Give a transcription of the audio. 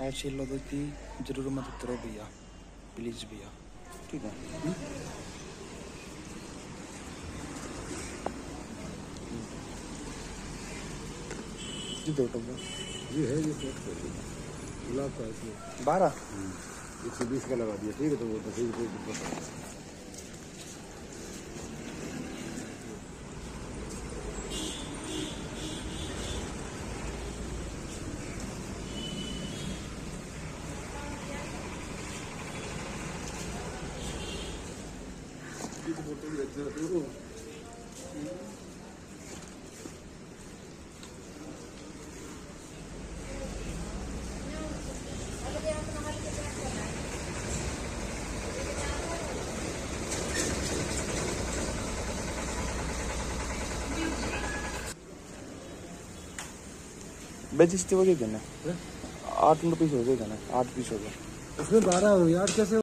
ऐसी लोगों की जरूर मदद करो भैया, प्लीज भैया। ठीक है। जी 2 टम्बा ये है, ये गुलाब का इसमें 12 120 का लगा दिया। ठीक है, तो वो तो फिर कोई दिक्कत नहीं। बेचिस्ती हो गई ना 8 पीस हो गए ना, 8 पीस हो गए। उसमें 12 हो यार, कैसे